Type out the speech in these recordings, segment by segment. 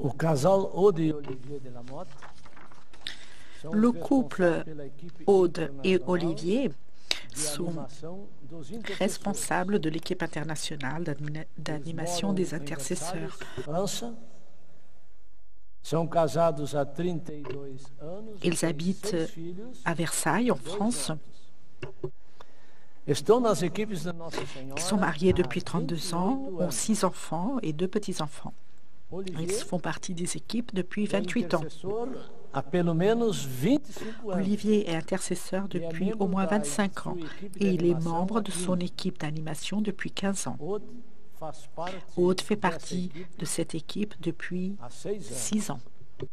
O casal Aude e Olivier de la Motte Le couple Aude et Olivier sont responsables de l'équipe internationale d'animation des intercesseurs. Ils habitent à Versailles, en France. Ils sont mariés depuis 32 ans, ont 6 enfants et 2 petits-enfants. Ils font partie des équipes depuis 28 ans. Olivier est intercesseur depuis au moins 25 ans et il est membre de son équipe d'animation depuis 15 ans. Aude fait partie de cette équipe depuis 6 ans.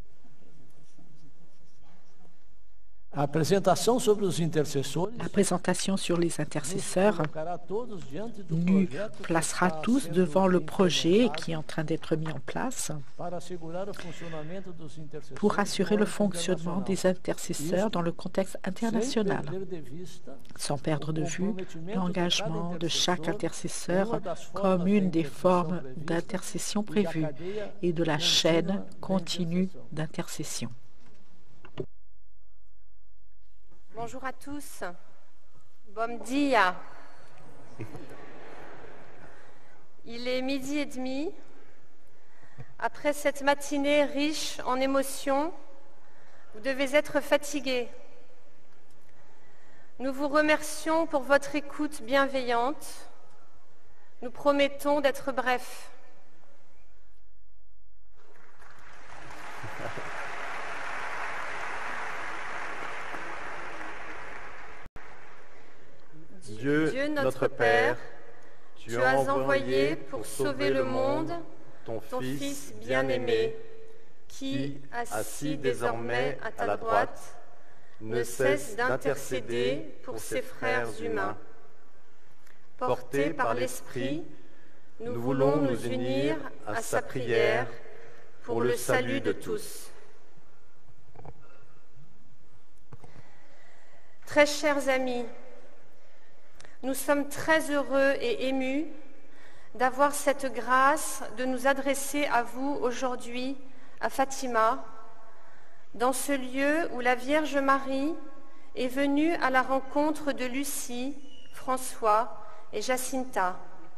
La présentation sur les intercesseurs nous placera tous devant le projet qui est en train d'être mis en place pour assurer le fonctionnement des intercesseurs dans le contexte international, sans perdre de vue l'engagement de chaque intercesseur comme une des formes d'intercession prévues et de la chaîne continue d'intercession. Bonjour à tous. Bom dia. Il est 12h30. Après cette matinée riche en émotions, vous devez être fatigués. Nous vous remercions pour votre écoute bienveillante. Nous promettons d'être brefs. Dieu notre Père, tu as envoyé pour sauver le monde ton Fils bien-aimé, qui, assis désormais à ta droite, ne cesse d'intercéder pour ses frères humains. Portés par l'Esprit, nous voulons nous unir à sa prière pour le salut de tous. Très chers amis, nous sommes très heureux et émus d'avoir cette grâce de nous adresser à vous aujourd'hui à Fatima, dans ce lieu où la Vierge Marie est venue à la rencontre de Lucie, François et Jacinta.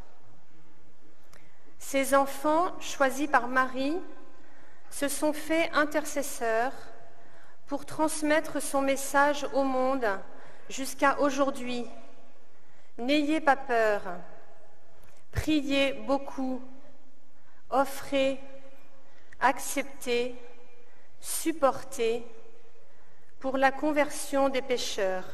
Ces enfants, choisis par Marie, se sont faits intercesseurs pour transmettre son message au monde jusqu'à aujourd'hui. N'ayez pas peur, priez beaucoup, offrez, acceptez, supportez pour la conversion des pécheurs.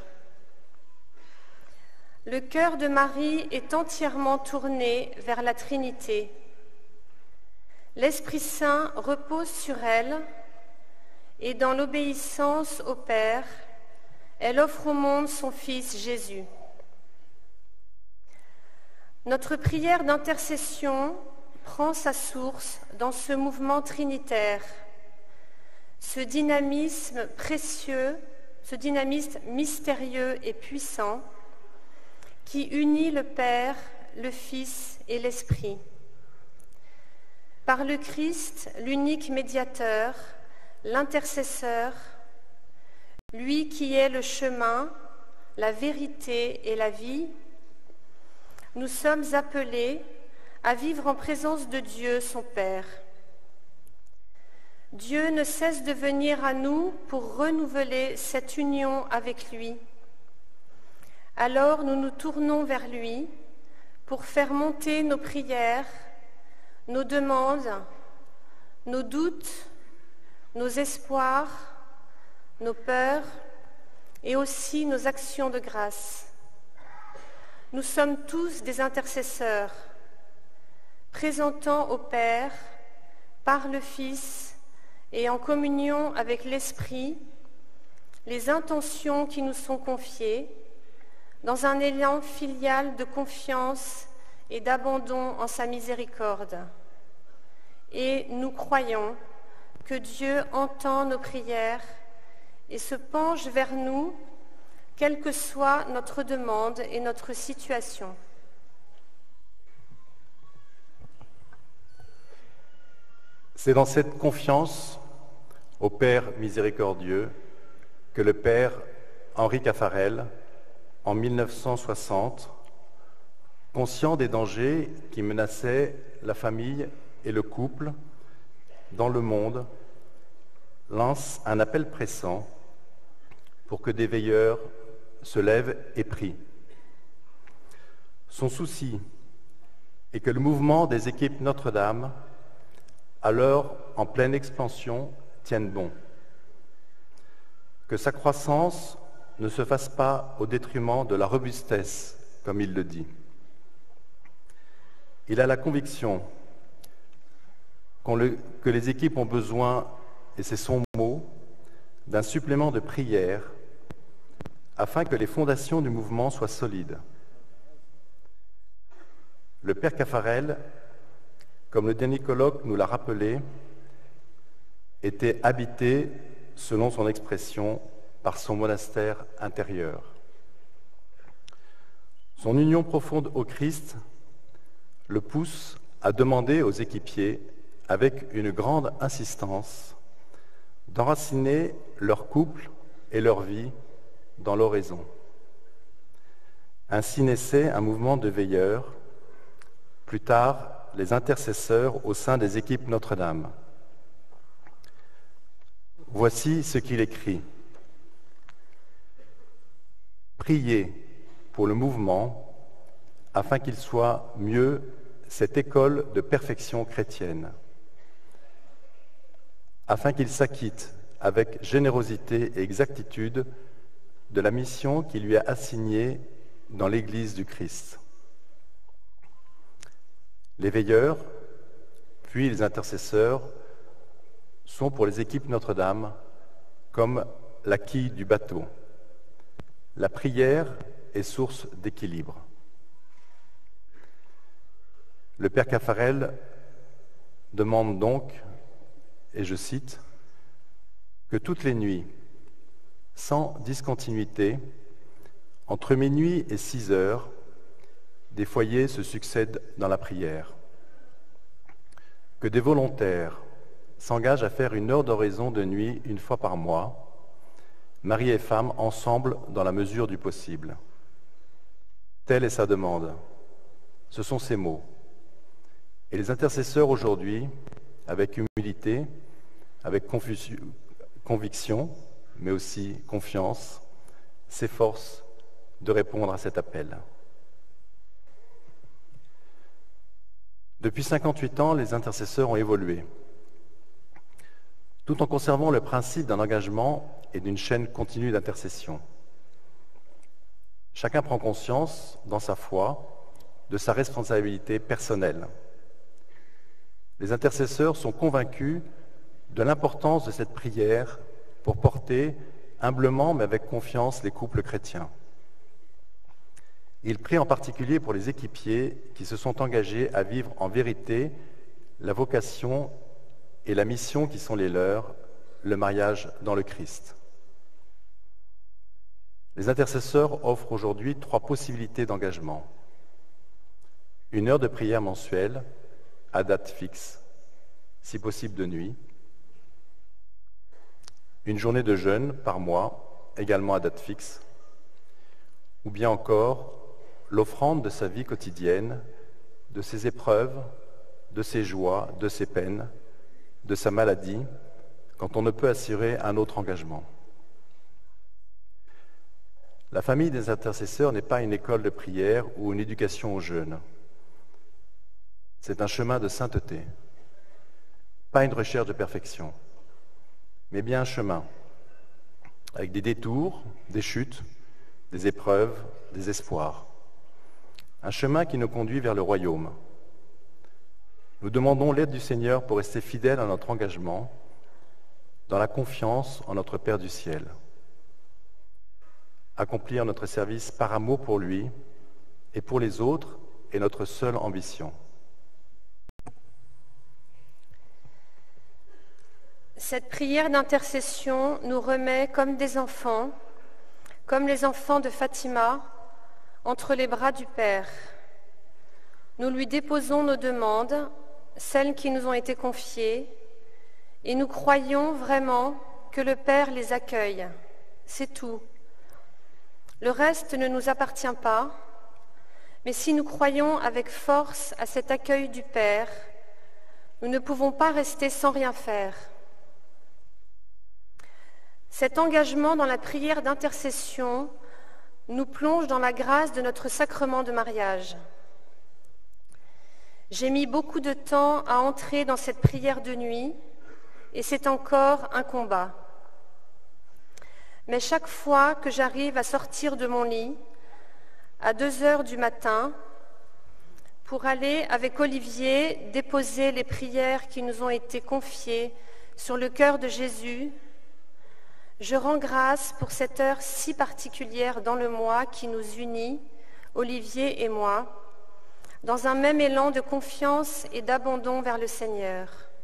Le cœur de Marie est entièrement tourné vers la Trinité. L'Esprit Saint repose sur elle et dans l'obéissance au Père, elle offre au monde son Fils Jésus. Notre prière d'intercession prend sa source dans ce mouvement trinitaire, ce dynamisme précieux, ce dynamisme mystérieux et puissant qui unit le Père, le Fils et l'Esprit. Par le Christ, l'unique médiateur, l'intercesseur, lui qui est le chemin, la vérité et la vie, nous sommes appelés à vivre en présence de Dieu, son Père. Dieu ne cesse de venir à nous pour renouveler cette union avec lui. Alors nous nous tournons vers lui pour faire monter nos prières, nos demandes, nos doutes, nos espoirs, nos peurs et aussi nos actions de grâce. Nous sommes tous des intercesseurs, présentant au Père, par le Fils et en communion avec l'Esprit, les intentions qui nous sont confiées, dans un élan filial de confiance et d'abandon en sa miséricorde. Et nous croyons que Dieu entend nos prières et se penche vers nous, quelle que soit notre demande et notre situation. C'est dans cette confiance au Père miséricordieux que le Père Henri Caffarel, en 1960, conscient des dangers qui menaçaient la famille et le couple dans le monde, lance un appel pressant pour que des veilleurs se lèvent et prient. Son souci est que le mouvement des équipes Notre-Dame, alors en pleine expansion, tienne bon. Que sa croissance ne se fasse pas au détriment de la robustesse, comme il le dit. Il a la conviction que les équipes ont besoin, et c'est son mot, d'un supplément de prière afin que les fondations du mouvement soient solides. Le Père Caffarel, comme le dernier colloque nous l'a rappelé, était habité, selon son expression, par son monastère intérieur. Son union profonde au Christ le pousse à demander aux équipiers, avec une grande insistance, d'enraciner leur couple et leur vie dans l'oraison. Ainsi naissait un mouvement de veilleurs, plus tard les intercesseurs au sein des équipes Notre-Dame. Voici ce qu'il écrit. Priez pour le mouvement afin qu'il soit mieux cette école de perfection chrétienne, afin qu'il s'acquitte avec générosité et exactitude de la mission qui lui est assignée dans l'Église du Christ. Les veilleurs, puis les intercesseurs, sont pour les équipes Notre-Dame comme la quille du bateau. La prière est source d'équilibre. Le Père Caffarel demande donc, et je cite, que toutes les nuits, sans discontinuité, entre minuit et 6 heures, des foyers se succèdent dans la prière. Que des volontaires s'engagent à faire une heure d'oraison de nuit une fois par mois, mari et femme ensemble dans la mesure du possible. Telle est sa demande. Ce sont ses mots. Et les intercesseurs aujourd'hui, avec humilité, avec conviction, mais aussi confiance, s'efforcent de répondre à cet appel. Depuis 58 ans, les intercesseurs ont évolué, tout en conservant le principe d'un engagement et d'une chaîne continue d'intercession. Chacun prend conscience, dans sa foi, de sa responsabilité personnelle. Les intercesseurs sont convaincus de l'importance de cette prière pour porter humblement mais avec confiance les couples chrétiens. Ils prient en particulier pour les équipiers qui se sont engagés à vivre en vérité la vocation et la mission qui sont les leurs, le mariage dans le Christ. Les intercesseurs offrent aujourd'hui 3 possibilités d'engagement. Une heure de prière mensuelle, à date fixe, si possible de nuit. Une journée de jeûne par mois, également à date fixe. Ou bien encore, l'offrande de sa vie quotidienne, de ses épreuves, de ses joies, de ses peines, de sa maladie, quand on ne peut assurer un autre engagement. La famille des intercesseurs n'est pas une école de prière ou une éducation au jeûne. C'est un chemin de sainteté, pas une recherche de perfection, mais bien un chemin, avec des détours, des chutes, des épreuves, des espoirs. Un chemin qui nous conduit vers le royaume. Nous demandons l'aide du Seigneur pour rester fidèles à notre engagement, dans la confiance en notre Père du ciel. Accomplir notre service par amour pour lui et pour les autres est notre seule ambition. Cette prière d'intercession nous remet comme des enfants, comme les enfants de Fatima, entre les bras du Père. Nous lui déposons nos demandes, celles qui nous ont été confiées, Et nous croyons vraiment que le Père les accueille. C'est tout. Le reste ne nous appartient pas, mais si nous croyons avec force à cet accueil du Père, nous ne pouvons pas rester sans rien faire. Cet engagement dans la prière d'intercession nous plonge dans la grâce de notre sacrement de mariage. J'ai mis beaucoup de temps à entrer dans cette prière de nuit et c'est encore un combat. Mais chaque fois que j'arrive à sortir de mon lit, à 2 heures du matin, pour aller avec Olivier déposer les prières qui nous ont été confiées sur le cœur de Jésus, je rends grâce pour cette heure si particulière dans le mois qui nous unit, Olivier et moi, dans un même élan de confiance et d'abandon vers le Seigneur.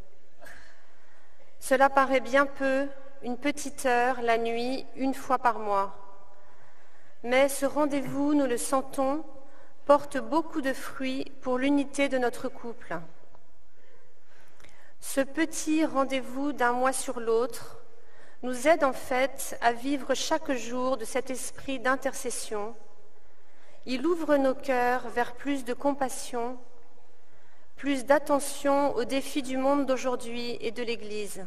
Cela paraît bien peu, une petite heure, la nuit, 1 fois par mois. Mais ce rendez-vous, nous le sentons, porte beaucoup de fruits pour l'unité de notre couple. Ce petit rendez-vous d'1 mois sur l'autre nous aide en fait à vivre chaque jour de cet esprit d'intercession. Il ouvre nos cœurs vers plus de compassion, plus d'attention aux défis du monde d'aujourd'hui et de l'Église.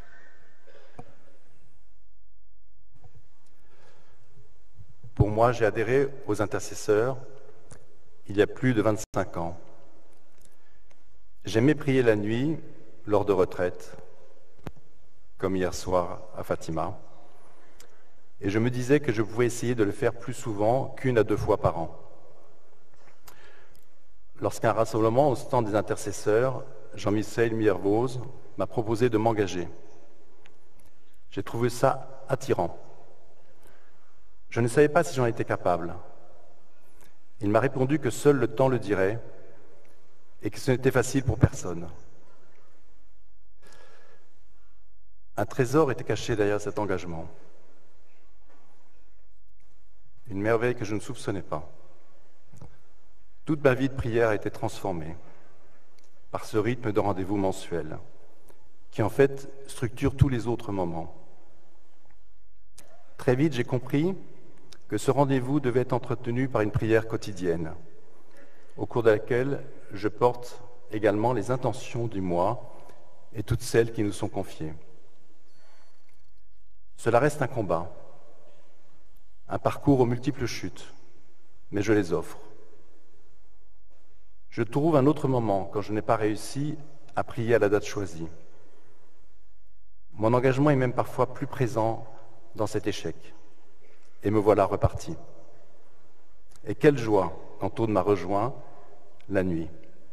Pour moi, j'ai adhéré aux intercesseurs il y a plus de 25 ans. J'aimais prier la nuit lors de retraites, comme hier soir à Fatima, et je me disais que je pouvais essayer de le faire plus souvent qu'1 à 2 fois par an. Lorsqu'un rassemblement au stand des intercesseurs, Jean-Michel Miervoz, m'a proposé de m'engager. J'ai trouvé ça attirant. Je ne savais pas si j'en étais capable. Il m'a répondu que seul le temps le dirait et que ce n'était facile pour personne. Un trésor était caché derrière cet engagement. Une merveille que je ne soupçonnais pas. Toute ma vie de prière a été transformée par ce rythme de rendez-vous mensuel qui en fait structure tous les autres moments. Très vite, j'ai compris que ce rendez-vous devait être entretenu par une prière quotidienne, au cours de laquelle je porte également les intentions du mois et toutes celles qui nous sont confiées. Cela reste un combat, un parcours aux multiples chutes, mais je les offre. Je trouve un autre moment quand je n'ai pas réussi à prier à la date choisie. Mon engagement est même parfois plus présent dans cet échec. Et me voilà reparti. Et quelle joie quand Aude m'a rejoint la nuit.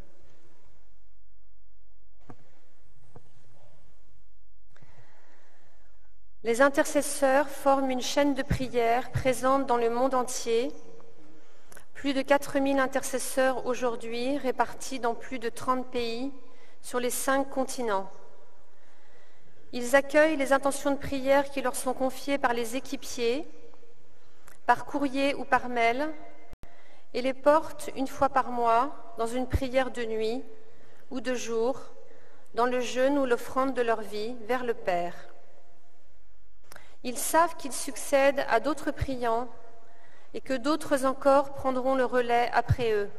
Les intercesseurs forment une chaîne de prière présente dans le monde entier. Plus de 4000 intercesseurs aujourd'hui répartis dans plus de 30 pays sur les 5 continents. Ils accueillent les intentions de prière qui leur sont confiées par les équipiers, par courrier ou par mail, et les portent 1 fois par mois dans une prière de nuit ou de jour, dans le jeûne ou l'offrande de leur vie vers le Père. Ils savent qu'ils succèdent à d'autres priants et que d'autres encore prendront le relais après eux.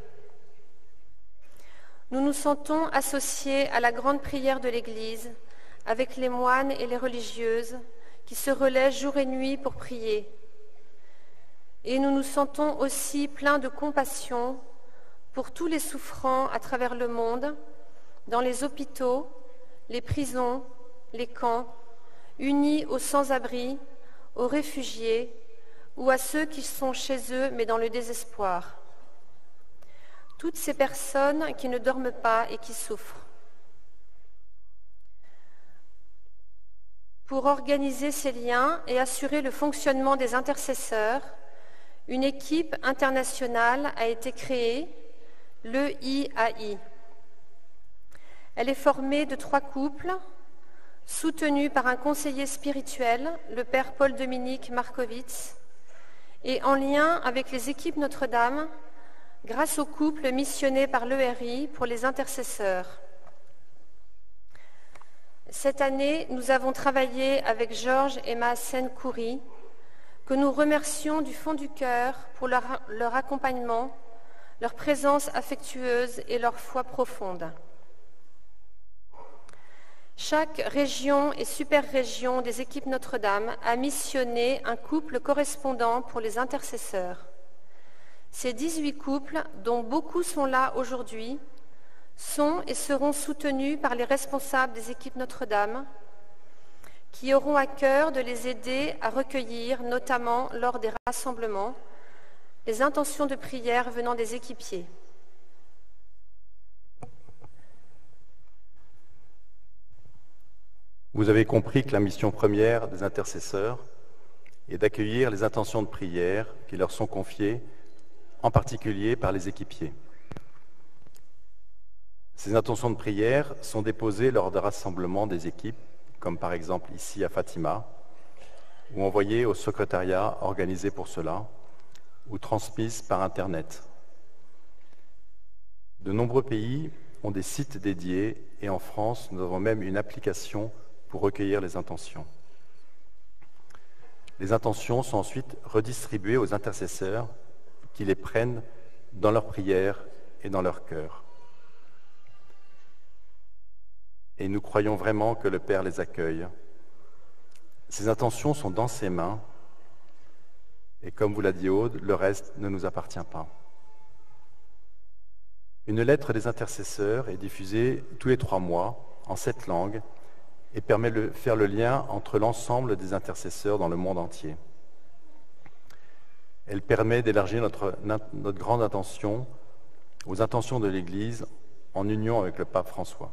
Nous nous sentons associés à la grande prière de l'Église avec les moines et les religieuses qui se relaient jour et nuit pour prier. Et nous nous sentons aussi pleins de compassion pour tous les souffrants à travers le monde, dans les hôpitaux, les prisons, les camps, unis aux sans-abri, aux réfugiés ou à ceux qui sont chez eux mais dans le désespoir. Toutes ces personnes qui ne dorment pas et qui souffrent. Pour organiser ces liens et assurer le fonctionnement des intercesseurs, une équipe internationale a été créée, l'EIAI. Elle est formée de 3 couples, soutenus par un conseiller spirituel, le père Paul-Dominique Markovitz, et en lien avec les équipes Notre-Dame, grâce aux couples missionnés par l'ERI pour les intercesseurs. Cette année, nous avons travaillé avec Georges et Maassen Khoury, que nous remercions du fond du cœur pour leur accompagnement, leur présence affectueuse et leur foi profonde. Chaque région et super-région des équipes Notre-Dame a missionné un couple correspondant pour les intercesseurs. Ces 18 couples, dont beaucoup sont là aujourd'hui, sont et seront soutenus par les responsables des équipes Notre-Dame, qui auront à cœur de les aider à recueillir, notamment lors des rassemblements, les intentions de prière venant des équipiers. Vous avez compris que la mission première des intercesseurs est d'accueillir les intentions de prière qui leur sont confiées, en particulier par les équipiers. Ces intentions de prière sont déposées lors de rassemblements des équipes, comme par exemple ici à Fatima, ou envoyées au secrétariat organisé pour cela, ou transmises par Internet. De nombreux pays ont des sites dédiés et en France, nous avons même une application pour recueillir les intentions. Les intentions sont ensuite redistribuées aux intercesseurs qui les prennent dans leurs prières et dans leur cœur. Et nous croyons vraiment que le Père les accueille. Ces intentions sont dans ses mains et comme vous l'a dit Aude, le reste ne nous appartient pas. Une lettre des intercesseurs est diffusée tous les 3 mois en 7 langues et permet de faire le lien entre l'ensemble des intercesseurs dans le monde entier. Elle permet d'élargir notre grande attention aux intentions de l'Église en union avec le pape François.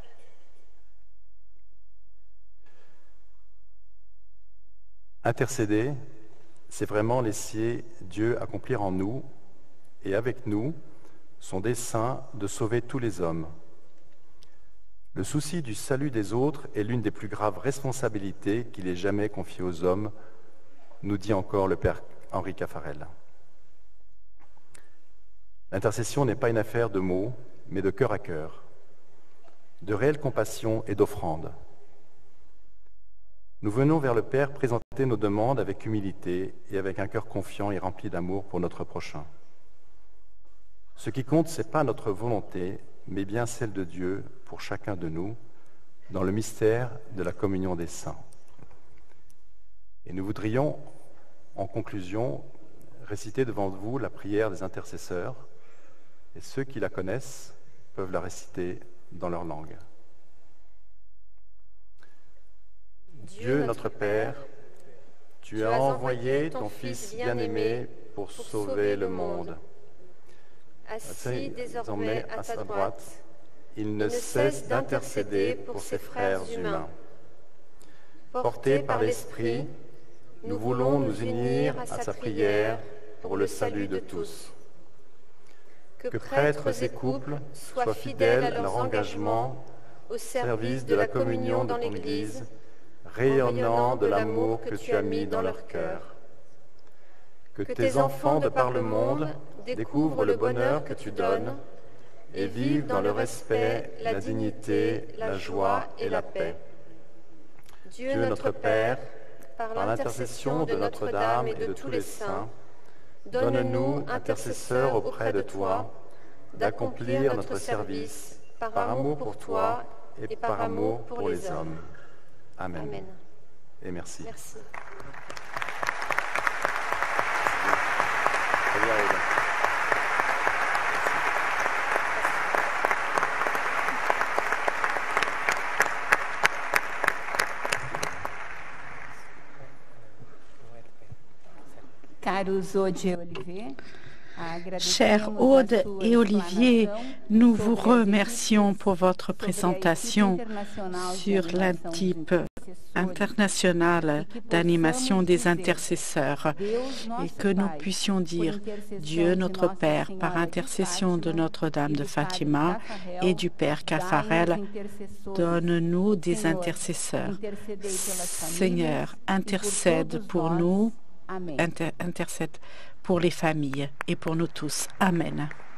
Intercéder, c'est vraiment laisser Dieu accomplir en nous et avec nous son dessein de sauver tous les hommes. Le souci du salut des autres est l'une des plus graves responsabilités qu'il ait jamais confiées aux hommes, nous dit encore le Père Henri Caffarel. L'intercession n'est pas une affaire de mots, mais de cœur à cœur, de réelle compassion et d'offrande. Nous venons vers le Père présenter nos demandes avec humilité et avec un cœur confiant et rempli d'amour pour notre prochain. Ce qui compte, ce n'est pas notre volonté, mais bien celle de Dieu pour chacun de nous, dans le mystère de la communion des saints. Et nous voudrions, en conclusion, réciter devant vous la prière des intercesseurs, et ceux qui la connaissent peuvent la réciter dans leur langue. Dieu notre Père, tu as envoyé ton Fils bien-aimé pour sauver le monde. Assis désormais à sa droite, il ne cesse d'intercéder pour ses frères humains. Portés par l'Esprit, nous voulons nous unir à sa prière pour le salut de tous. Que prêtres et couples soient fidèles à leur engagement au service de la communion dans l'Église, rayonnant de l'amour que tu as mis dans leur cœur. Que tes enfants de par le monde découvrent le bonheur que tu donnes et vivent dans le respect, la dignité, la joie et la paix. Dieu notre Père, par l'intercession de Notre-Dame et de tous les saints, donne-nous, intercesseurs auprès de toi, d'accomplir notre service par amour pour toi et par amour pour les hommes. Amen. Amen. Et merci. Merci. Chers Aude et Olivier, nous vous remercions pour votre présentation sur l'INTIP international d'animation des intercesseurs et que nous puissions dire Dieu notre Père par intercession de Notre-Dame de Fatima et du Père Caffarel, donne-nous des intercesseurs. Seigneur, intercède pour nous, intercède pour les familles et pour nous tous. Amen.